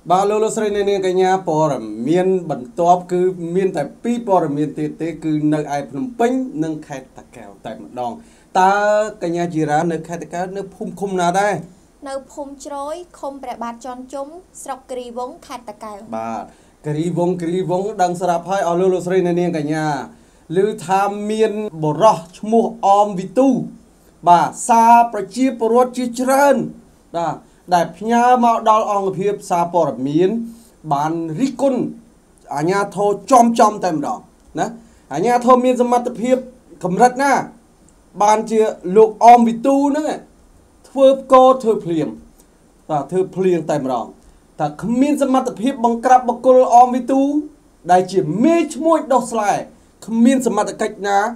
bà lô lô sợi nên cái nhà bò miên bẩn top cứ miên tại pi bò miên tê cứ nơi ai phun pin nâng khai tạc kèo tại một đòn ta cái nhà chỉ ra nơi khai tạc kèo nơi khum nào đây nơi khum trôi khum bẻ bạt tròn chúng sọc kri vốn khai tạc kèo bà kri vốn đang sập hai ở lô lô sợi nên cái nhà lưu tham miên bò rọ mua om vitu bà saประ rốt chi trơn đó đại nhà mạo đào ông hiệp sa bò miên bàn rikun ở nhà thô chom tại đó nè ở nhà thô miên sâm mặt hiệp cầm rắt na bàn chia lục om vitu nữa thưa cô thưa phèn và thưa phèn tại đó ta miên sâm mặt hiệp bằng cặp bằng cô om vitu đại chỉ mê môi đau sài miên sâm mặt cách na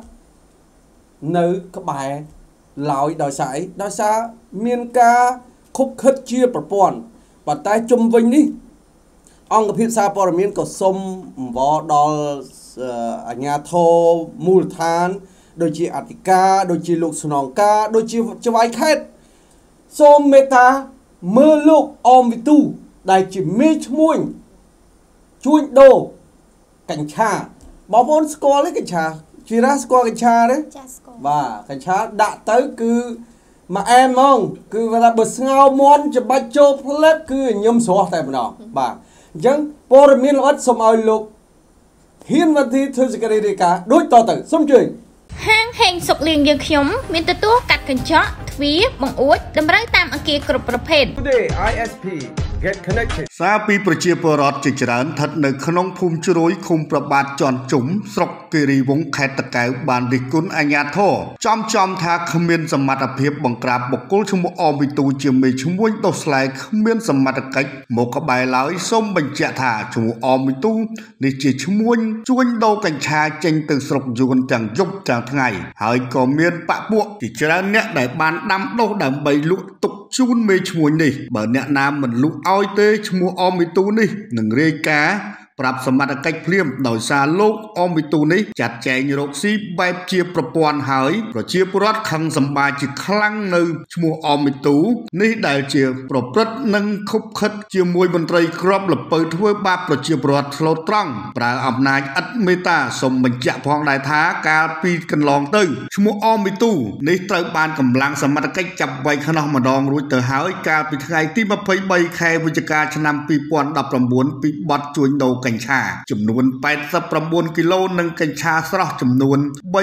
nơi các bài lòi đòi sải miên ca khúc khất chia bờ pòn và tay chum vinh đi ông gặp hiện sa bờ miên có sông võ đò ở nhà thô mù than đôi chi Attica đôi chi lục sòng ca đôi chi cho vay khét sôm meta mưa lục om vitu đại chỉ mê muôi chui đồ cảnh trà bảo vốn score lấy cảnh trà chỉ ra score cảnh trà đấy và cảnh trà đã tới cứ mà em không cứ là bật ngao món cho bạch châu pleb cứ nhâm số tại đó bà chẳng por miên ớt xong ao lục hiên văn thi thư sự cái gì cả đối tỏ tử xong chơi hang hẹn sọc liền dương khiếm miền tây tua cắt cẩn chó thví bằng uất đâm răng tam ở kia cộtประเภท Today ISP get connected សាពីប្រជាពលរដ្ឋជាច្រើនស្ថិតនៅក្នុងភូមិជ្រោយឃុំប្របាទជាន់ជុំស្រុកគិរីវង្សខេត្តតាកែវបានរិះគន់អាជ្ញាធរចំថាគ្មានសមត្ថភាពបង្ក្រាបបុគ្គលឈ្មោះអមវិទូជាមេឈ្មួញដុសស្លែកគ្មានសមត្ថកិច្ចមកក្បែរឡើយសូមបញ្ជាក់ថាឈ្មោះអមវិទូនេះជាឈ្មួញជួញដូរកញ្ឆាចេញទៅស្រុកយួនទាំងយប់ទាំងថ្ងៃហើយក៏មានបពពួកជាច្រើនអ្នកដែលបានដាំដុះដើម្បីលក់ទុកជូនមេឈ្មួញនេះបើអ្នកណាមិនលក់ឲ្យទេឈ្មោះអមវិទូនេះនឹងរាយការណ៍ប្រាប់សមត្ថកិច្ចភ្លាមដោយសារលោកអមវិទូនេះចាត់ចែងរកស៊ីបែបជាប្រព័ន្ធហើយប្រជាពលរដ្ឋខឹងសម្បាជាខ្លាំងនៅឈ្មោះអមវិទូនេះដែលជាប្រព្រឹត្តនិងខុបខិតជាមួយមន្ត្រីក្របល្ពៅធ្វើបាបប្រជាពលរដ្ឋឆ្លូតត្រង់ប្រើអំណាចឥតមេត្តាសូមបញ្ជាក់ផងដែរថាកាលពីកន្លងទៅឈ្មោះអមវិទូនេះត្រូវបានកម្លាំងសមត្ថកិច្ចចាប់វាយខ្នោះម្ដងរួចទៅហើយកាលពីថ្ងៃទី23ខែវិច្ឆិកាឆ្នាំ2019ពីបទជួញដូរកញ្ឆាចំនួន89គីឡូនិងកញ្ឆាស្រស់ចំនួន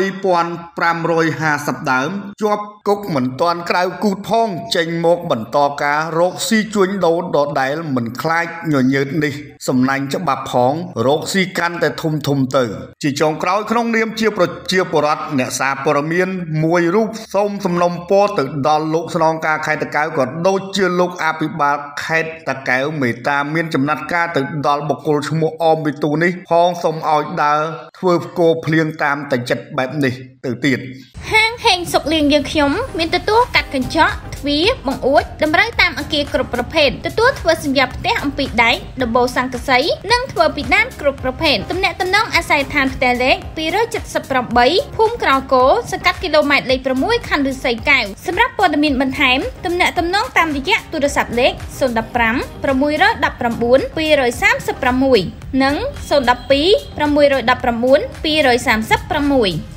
3550ដើមជាប់គុកមិនទាន់ក្រៅគូតផងចេញមកបន្តការរកស៊ីជួញដូរដដែលមិនខ្លាចញញើតនេះសំណាញ់ច្បាប់ផងរកស៊ីកាន់តែធំទៅជាចុងក្រោយក្នុងនាមជាប្រជាពលរដ្ឋអ្នកសារព័ត៌មានមួយរូបសូមសំណូមពរទៅដល់លោកស្នងការខេត្តតាកែវក៏ដូចជាលោកអភិបាលខេត្តតាកែវមេត្តាមានចំណាត់ការទៅដល់បុគ្គលឈ្មោះអមវិទូនេះផងសូមឲ្យដើរធ្វើផ្គរភ្លៀងតាមតែចិត្តបែបនេះទៅទៀតហាងហេងសុកលៀងយើងខ្ញុំមានទទួលកាត់កញ្ចក់ទ្វារបង្អួចតម្រូវតាមអគារគ្រប់ប្រភេទទទួលធ្វើសញ្ញាផ្ទះអំពីដែកដំបូលសង្កសីនិងធ្វើពីដានគ្រប់ប្រភេទទំនាក់ទំនងអាស័យដ្ឋានផ្ទះលេខ278ភូមិក្រៅគោសង្កាត់គីឡូម៉ែត្រលេខ6ខណ្ឌឫស្សីកែវសម្រាប់ព័ត៌មានបន្ថែមទំនាក់ទំនងតាមរយៈទូរស័ព្ទលេខ015 619 236និង012 619 236